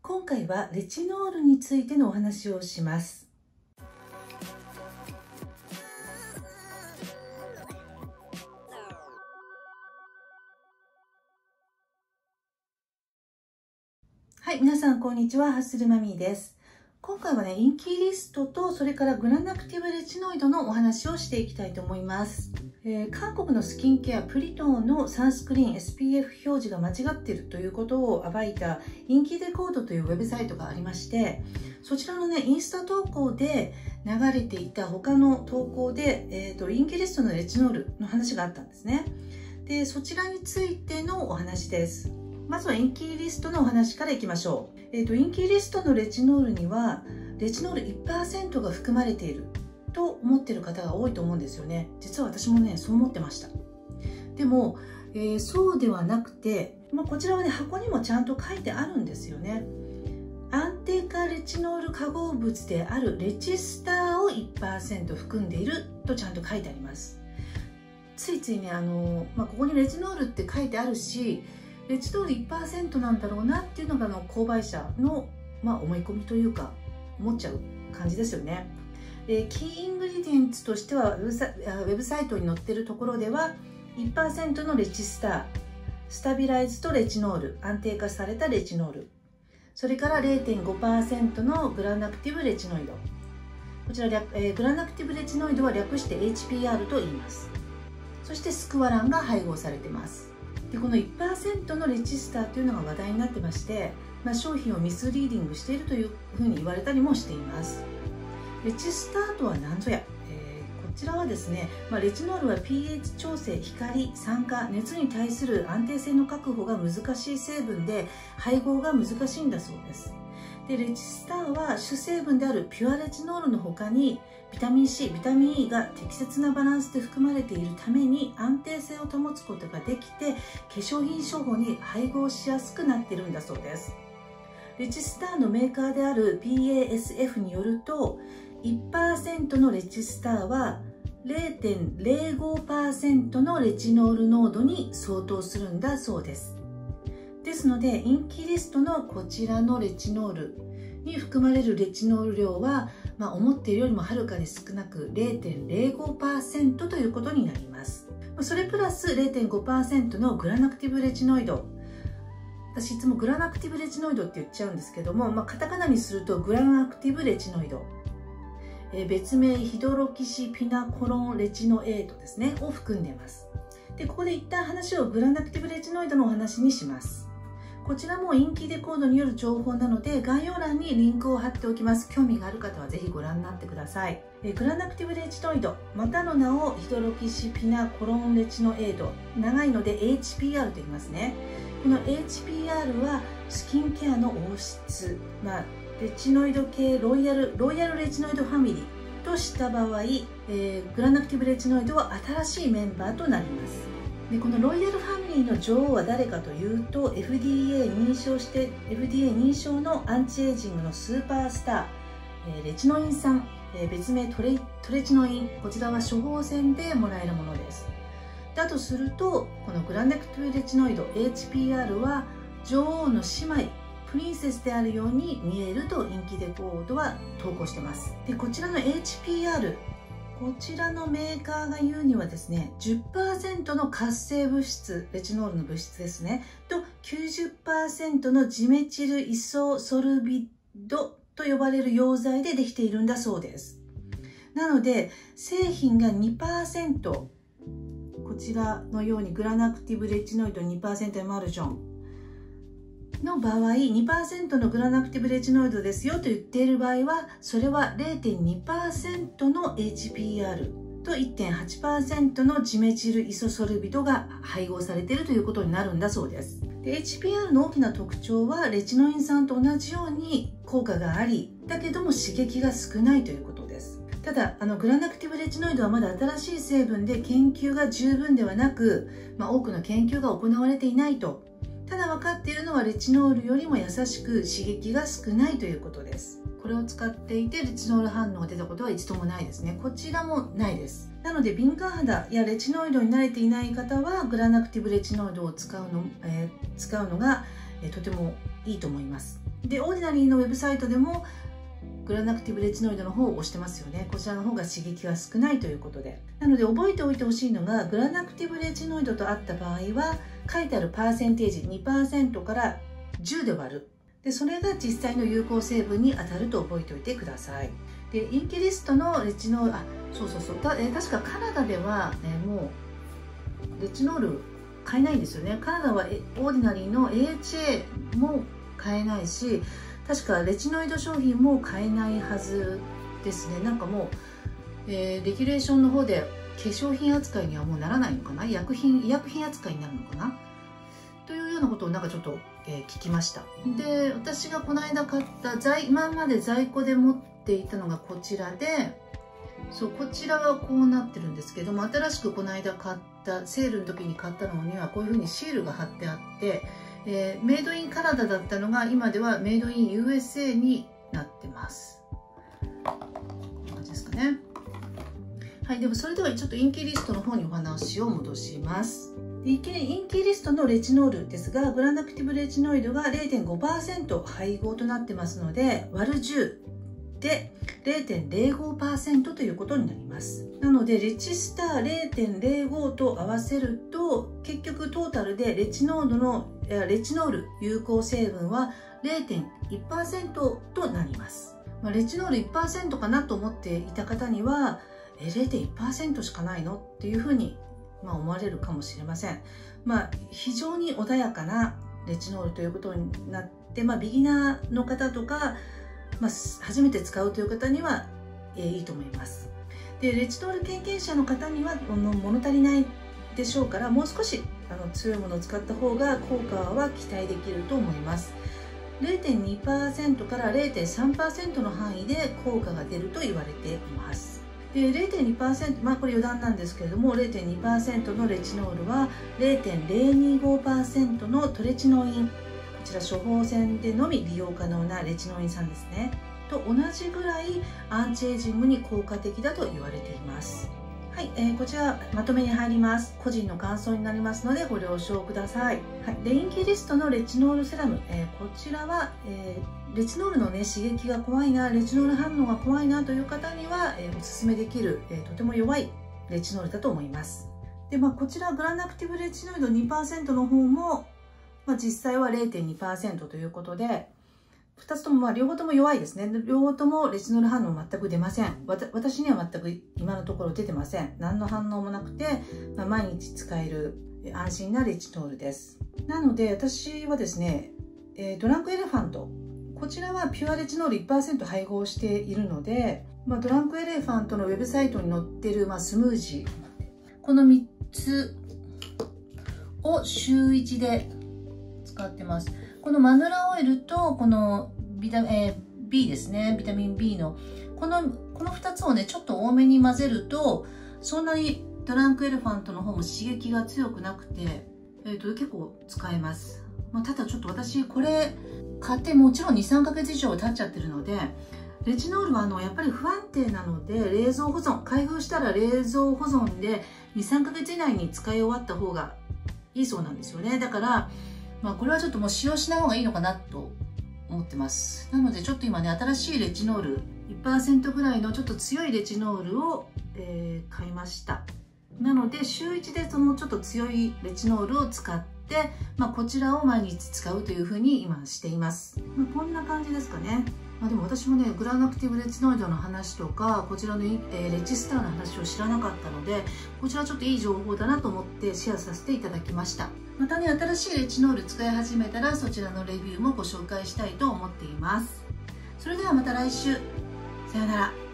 今回はレチノールについてのお話をします。はい、皆さんこんにちは、ハッスルマミーです。今回はね、インキリストとそれからグラナクティブレチノイドのお話をしていきたいと思います。韓国のスキンケアプリトーンのサンスクリーン SPF 表示が間違っているということを暴いたインキデコードというウェブサイトがありまして、そちらのねインスタ投稿で流れていた他の投稿で、インキリストのレチノールの話があったんですね。でそちらについてのお話です。まずはインキリストのお話からいきましょう。インキリストのレチノールにはレチノール 1% が含まれていると思っている方が多いと思うんですよね。実は私もねそう思ってました。でも、そうではなくて、こちらはね箱にもちゃんと書いてあるんですよね。安定化レチノール化合物であるレチスターを 1% 含んでいるとちゃんと書いてあります。ついついねここにレチノールって書いてあるし、レチノール 1% なんだろうなっていうのが購買者の、思い込みというか思っちゃう感じですよね。キーイングリディエンツとしてはウェブサイトに載っているところでは 1% のレチスター、スタビライズとレチノール、安定化されたレチノール、それから 0.5% のグラナクティブレチノイド、こちらグラナクティブレチノイドは略して HPR と言います。そしてスクワランが配合されています。でこの 1% のレチスターというのが話題になってまして、商品をミスリーディングしているというふうに言われたりもしています。レチスターとは何ぞや、こちらはですね、レチノールは pH 調整、光、酸化、熱に対する安定性の確保が難しい成分で配合が難しいんだそうです。でレチスターは主成分であるピュアレチノールの他にビタミン C、ビタミン E が適切なバランスで含まれているために安定性を保つことができて、化粧品処方に配合しやすくなっているんだそうです。レチスターのメーカーである BASF によると 1% のレチスターは 0.05% のレチノール濃度に相当するんだそうです。ですのでインキリストのこちらのレチノールに含まれるレチノール量は、思っているよりもはるかに少なく 0.05% ということになります。それプラス 0.5% のグラナクティブレチノイド、私いつもグラナクティブレチノイドって言っちゃうんですけども、カタカナにするとグラナクティブレチノイド、別名ヒドロキシピナコロンレチノエートですねを含んでいます。でここで一旦話をグラナクティブレチノイドのお話にします。こちらもインキデコードによる情報なので概要欄にリンクを貼っておきます。興味がある方はぜひご覧になってください。グラナクティブレチノイド、またの名をヒドロキシピナコロンレチノエード、長いので HPR と言いますね。この HPR はスキンケアの王室、レチノイド系ロイヤルレチノイドファミリーとした場合、グラナクティブレチノイドは新しいメンバーとなります。でこのロイヤルファミリーの女王は誰かというと FDA 認証のアンチエイジングのスーパースター、レチノイン酸、別名トレチノイン、こちらは処方箋でもらえるものです。だとするとこのグラナクティブレチノイド HPR は女王の姉妹プリンセスであるように見えるとインキデコードは投稿してます。でこちらの HPR、こちらのメーカーが言うにはですね 10% の活性物質、レチノールの物質ですねと 90% のジメチルイソソルビドと呼ばれる溶剤でできているんだそうです。なので製品が 2%、 こちらのようにグラナクティブレチノイド 2% エマルジョンの場合 2% のグラナクティブレチノイドですよと言っている場合は、それは 0.2% の HPR と 1.8% のジメチルイソソルビドが配合されているということになるんだそうです。で HPR の大きな特徴はレチノイン酸と同じように効果があり、だけども刺激が少ないということです。ただグラナクティブレチノイドはまだ新しい成分で研究が十分ではなく、多くの研究が行われていないと。ただ分かっているのはレチノールよりも優しく刺激が少ないということです。これを使っていてレチノール反応が出たことは一度もないですね。こちらもないです。なので敏感肌やレチノイドに慣れていない方はグラナクティブレチノイドを使うのがとてもいいと思います。 でオーディナリーのウェブサイトでもグラナクティブレチノイドの方を押してますよね。こちらの方が刺激が少ないということで、なので覚えておいてほしいのが、グラナクティブレチノイドとあった場合は書いてあるパーセンテージ 2% から10で割る。でそれが実際の有効成分に当たると覚えておいてください。でインキリストのレチノール、確かカナダでは、もうレチノール買えないんですよね。カナダはオーディナリーの AHA も買えないし、確かレチノイド商品も買えないはずですね。なんかもう、レギュレーションの方で化粧品扱いにはもうならないのかな、医薬品扱いになるのかなというようなことをなんかちょっと、聞きました。で私がこの間買った今まで在庫で持っていたのがこちらで、こちらはこうなってるんですけども、新しくこの間買ったセールの時に買ったのにはこういうふうにシールが貼ってあって、メイドインカナダだったのが今ではメイドイン USA になってます。こんな感じですかね。はい、でもそれではちょっとインキリストの方にお話を戻します。インキリストのレチノールですが、グラナクティブレチノイドが 0.5% 配合となってますので、割る10で 0.05% ということになります。なのでレチスター 0.05 と合わせると、結局トータルでレチノール有効成分は 0.1% となります。レチノール 1% かなと思っていた方には 0.1% しかないのっていうふうに思われるかもしれません。非常に穏やかなレチノールということになって、ビギナーの方とか、初めて使うという方には、いいと思います。でレチノール経験者の方には物足りないでしょうから、もう少し強いものを使った方が効果は期待できると思います。0.2% から 0.3% の範囲で効果が出ると言われています。で 0.2%、これ余談なんですけれども、 0.2% のレチノールは 0.025% のトレチノイン、こちら処方箋でのみ利用可能なレチノイン酸ですねと同じぐらいアンチエイジングに効果的だと言われています。はい、こちらまとめに入ります。個人の感想になりますのでご了承ください。はい、でインキリストのレチノールセラム、こちらは、レチノールの刺激が怖いな、レチノール反応が怖いなという方には、おすすめできる、とても弱いレチノールだと思います。でこちらグラナクティブレチノイド 2% の方も、実際は 0.2% ということで、2つとも両方とも弱いですね。両方ともレチノール反応全く出ません。私には全く今のところ出てません。何の反応もなくて、毎日使える安心なレチノールです。なので私はですね、ドランクエレファント、こちらはピュアレチノール 1% 配合しているので、ドランクエレファントのウェブサイトに載っている、スムージー、この3つを週1で使ってます。このマヌラオイルとこのB ですね、ビタミン B のこの2つをねちょっと多めに混ぜると、そんなにドランクエレファントの方も刺激が強くなくて、結構使えます。ただちょっと私これ買ってもちろん 2,3 ヶ月以上経っちゃってるので、レチノールはやっぱり不安定なので、冷蔵保存、開封したら冷蔵保存で 2,3 ヶ月以内に使い終わった方がいいそうなんですよね。だからこれはちょっともう使用しない方がいいのかなと思ってます。なのでちょっと今ね、新しいレチノール 1% ぐらいのちょっと強いレチノールを、買いました。なので週1でそのちょっと強いレチノールを使って、こちらを毎日使うというふうに今しています。こんな感じですかね。でも私もね、グラナクティブレチノイドの話とか、こちらの、レチスターの話を知らなかったので、こちらちょっといい情報だなと思ってシェアさせていただきました。またね、新しいレチノール使い始めたら、そちらのレビューもご紹介したいと思っています。それではまた来週。さようなら。